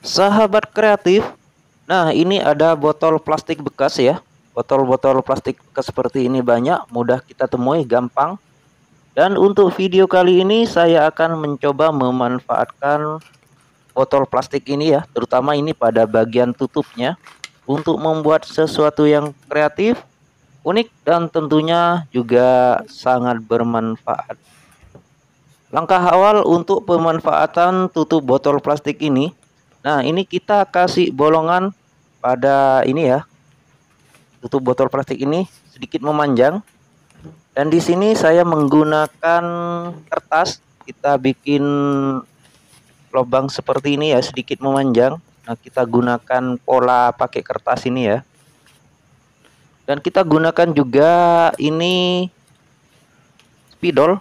Sahabat kreatif, nah ini ada botol plastik bekas ya. Botol-botol plastik bekas seperti ini banyak, mudah kita temui, gampang. Dan untuk video kali ini saya akan mencoba memanfaatkan botol plastik ini ya, terutama ini pada bagian tutupnya, untuk membuat sesuatu yang kreatif, unik, dan tentunya juga sangat bermanfaat. Langkah awal untuk pemanfaatan tutup botol plastik ini, nah ini kita kasih bolongan pada ini ya, tutup botol plastik ini sedikit memanjang. Dan di sini saya menggunakan kertas, kita bikin lubang seperti ini ya, sedikit memanjang. Nah, kita gunakan pola pakai kertas ini ya. Dan kita gunakan juga ini spidol.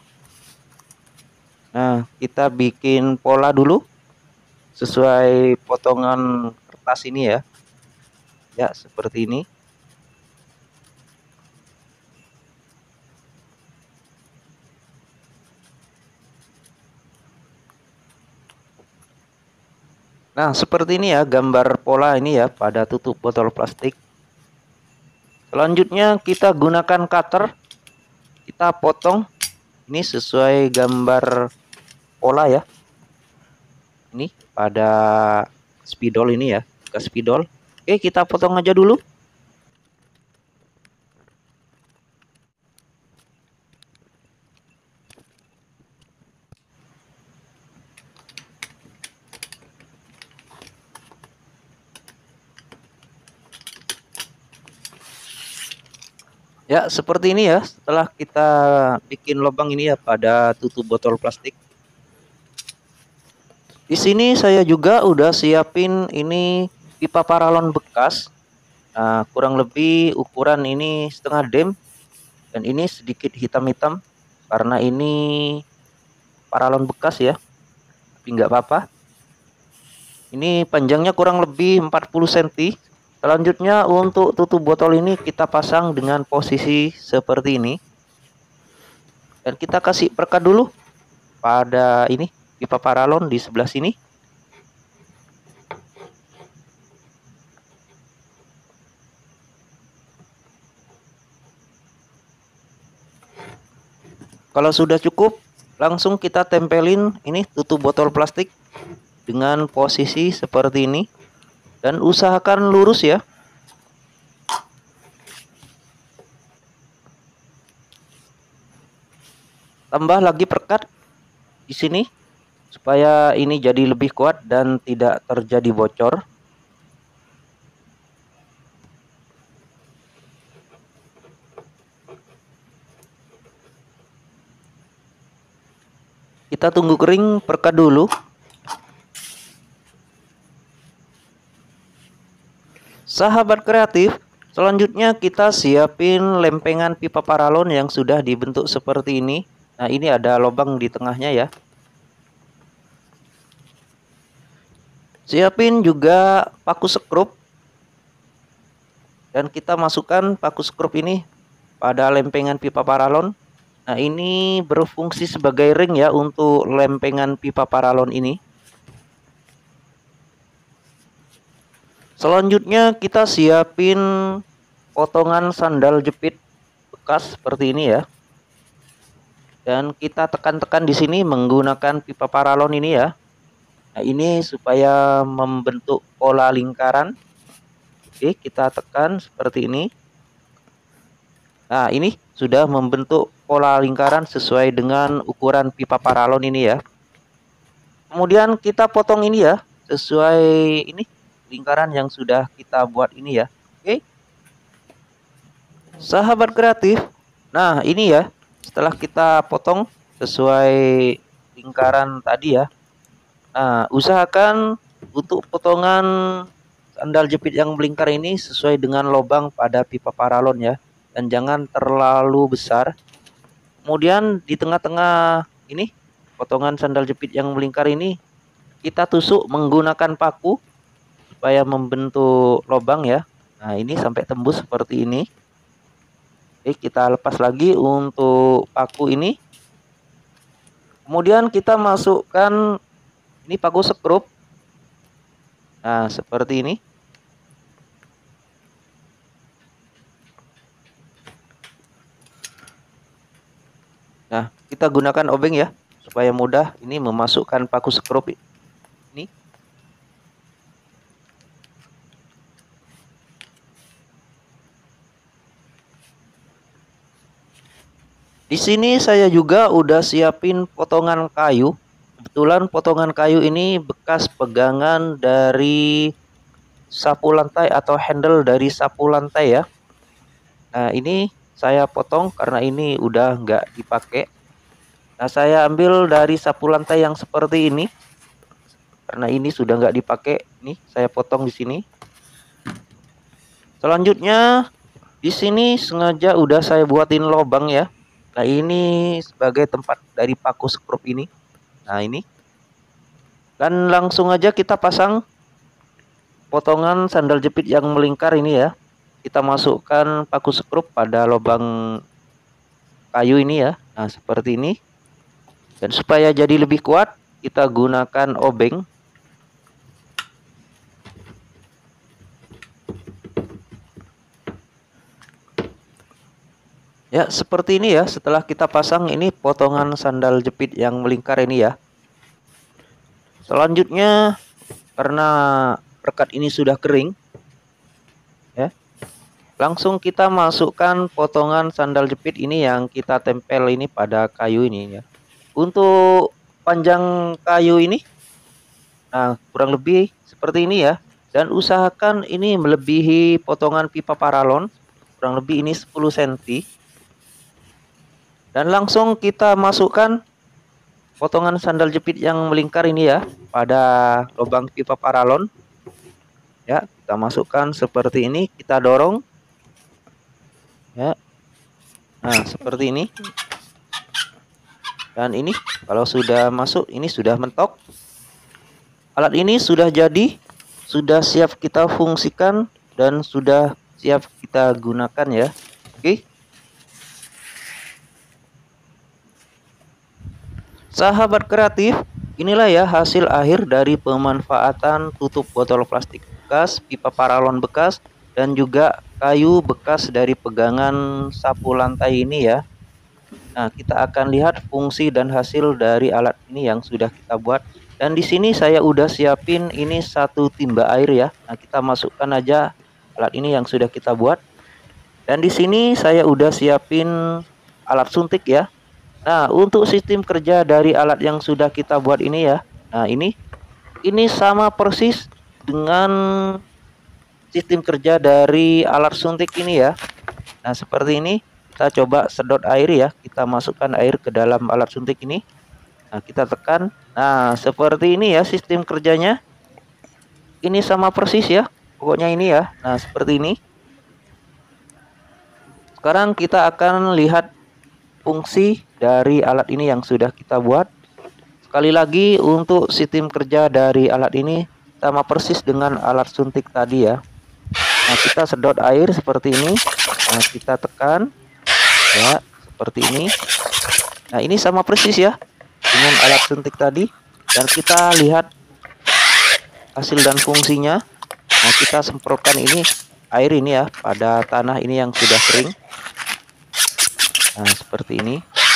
Nah, kita bikin pola dulu sesuai potongan kertas ini ya. Ya, seperti ini. Nah, seperti ini ya gambar pola ini ya pada tutup botol plastik. Selanjutnya kita gunakan cutter. Kita potong ini sesuai gambar pola ya. Ini pada spidol ini ya, ke spidol. Oke, kita potong aja dulu. Ya, seperti ini ya. Setelah kita bikin lubang ini ya pada tutup botol plastik. Di sini saya juga udah siapin ini pipa paralon bekas. Nah, kurang lebih ukuran ini setengah dem. Dan ini sedikit hitam-hitam karena ini paralon bekas ya. Tapi nggak apa-apa. Ini panjangnya kurang lebih 40 cm. Selanjutnya untuk tutup botol ini kita pasang dengan posisi seperti ini. Dan kita kasih perekat dulu pada ini pipa paralon di sebelah sini. Kalau sudah cukup, langsung kita tempelin ini tutup botol plastik dengan posisi seperti ini. Dan usahakan lurus ya. Tambah lagi perekat di sini supaya ini jadi lebih kuat dan tidak terjadi bocor. Kita tunggu kering, perekat dulu. Sahabat kreatif, selanjutnya kita siapin lempengan pipa paralon yang sudah dibentuk seperti ini. Nah, ini ada lubang di tengahnya ya. Siapin juga paku sekrup. Dan kita masukkan paku sekrup ini pada lempengan pipa paralon. Nah, ini berfungsi sebagai ring ya untuk lempengan pipa paralon ini. Selanjutnya kita siapin potongan sandal jepit bekas seperti ini ya. Dan kita tekan-tekan di sini menggunakan pipa paralon ini ya. Nah, ini supaya membentuk pola lingkaran. Oke, kita tekan seperti ini. Nah, ini sudah membentuk pola lingkaran sesuai dengan ukuran pipa paralon ini ya. Kemudian kita potong ini ya, sesuai ini lingkaran yang sudah kita buat ini ya. Oke. Sahabat kreatif. Nah, ini ya, setelah kita potong sesuai lingkaran tadi ya. Nah, usahakan untuk potongan sandal jepit yang melingkar ini sesuai dengan lubang pada pipa paralon ya. Dan jangan terlalu besar. Kemudian di tengah-tengah ini potongan sandal jepit yang melingkar ini kita tusuk menggunakan paku supaya membentuk lubang ya. Nah, ini sampai tembus seperti ini. Oke, kita lepas lagi untuk paku ini. Kemudian kita masukkan ini paku sekrup. Nah, seperti ini. Nah, kita gunakan obeng ya, supaya mudah ini memasukkan paku skrup ini. Di sini saya juga udah siapin potongan kayu. Kebetulan potongan kayu ini bekas pegangan dari sapu lantai atau handle dari sapu lantai ya. Nah, ini saya potong karena ini udah nggak dipakai. Nah, saya ambil dari sapu lantai yang seperti ini. Karena ini sudah nggak dipakai, nih saya potong di sini. Selanjutnya di sini sengaja udah saya buatin lubang ya. Nah, ini sebagai tempat dari paku skrup ini. Nah, ini. Dan langsung aja kita pasang potongan sandal jepit yang melingkar ini ya. Kita masukkan paku skrup pada lubang kayu ini ya. Nah, seperti ini. Dan supaya jadi lebih kuat, kita gunakan obeng. Ya, seperti ini ya. Setelah kita pasang ini potongan sandal jepit yang melingkar ini ya. Selanjutnya, karena perekat ini sudah kering, ya, langsung kita masukkan potongan sandal jepit ini yang kita tempel ini pada kayu ini ya. Untuk panjang kayu ini, nah kurang lebih seperti ini ya. Dan usahakan ini melebihi potongan pipa paralon, kurang lebih ini 10 cm. Dan langsung kita masukkan potongan sandal jepit yang melingkar ini ya pada lubang pipa paralon. Ya, kita masukkan seperti ini, kita dorong. Ya. Nah, seperti ini. Dan ini kalau sudah masuk, ini sudah mentok. Alat ini sudah jadi, sudah siap kita fungsikan dan sudah siap kita gunakan ya. Oke. Sahabat kreatif, inilah ya hasil akhir dari pemanfaatan tutup botol plastik bekas, pipa paralon bekas, dan juga kayu bekas dari pegangan sapu lantai ini ya. Nah, kita akan lihat fungsi dan hasil dari alat ini yang sudah kita buat. Dan di sini saya udah siapin ini satu timba air ya. Nah, kita masukkan aja alat ini yang sudah kita buat. Dan di sini saya udah siapin alat suntik ya. Nah, untuk sistem kerja dari alat yang sudah kita buat ini ya. Nah, ini sama persis dengan sistem kerja dari alat suntik ini ya. Nah, seperti ini. Kita coba sedot air ya. Kita masukkan air ke dalam alat suntik ini. Nah, kita tekan. Nah, seperti ini ya sistem kerjanya. Ini sama persis ya. Pokoknya ini ya. Nah, seperti ini. Sekarang kita akan lihat fungsi dari alat ini yang sudah kita buat. Sekali lagi untuk sistem kerja dari alat ini sama persis dengan alat suntik tadi ya. Nah, kita sedot air seperti ini. Nah, kita tekan ya seperti ini. Nah, ini sama persis ya dengan alat suntik tadi. Dan kita lihat hasil dan fungsinya. Nah, kita semprotkan ini air ini ya pada tanah ini yang sudah kering. Nah, seperti ini.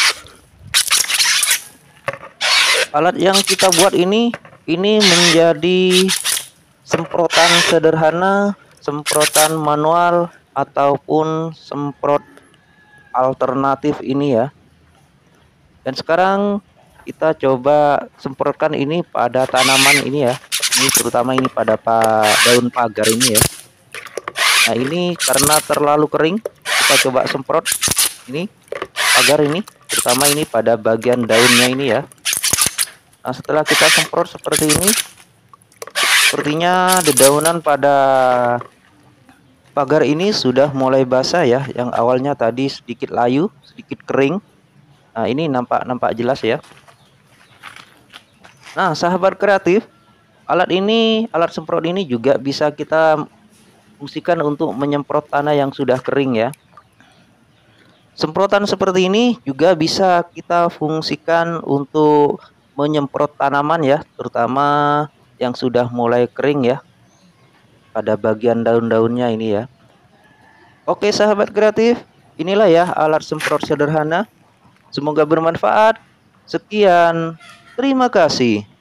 Alat yang kita buat ini menjadi semprotan sederhana, semprotan manual ataupun semprot alternatif ini ya. Dan sekarang kita coba semprotkan ini pada tanaman ini ya. Ini terutama ini pada daun pagar ini ya. Nah, ini karena terlalu kering, kita coba semprot ini pagar ini, terutama ini pada bagian daunnya ini ya. Nah, setelah kita semprot seperti ini, sepertinya dedaunan pada pagar ini sudah mulai basah ya. Yang awalnya tadi sedikit layu, sedikit kering. Nah, ini nampak jelas ya. Nah, sahabat kreatif, alat semprot ini juga bisa kita fungsikan untuk menyemprot tanah yang sudah kering ya. Semprotan seperti ini juga bisa kita fungsikan untuk menyemprot tanaman ya, terutama yang sudah mulai kering ya. pada bagian daun-daunnya ini ya. Oke sahabat kreatif, inilah ya alat semprot sederhana. Semoga bermanfaat. Sekian, terima kasih.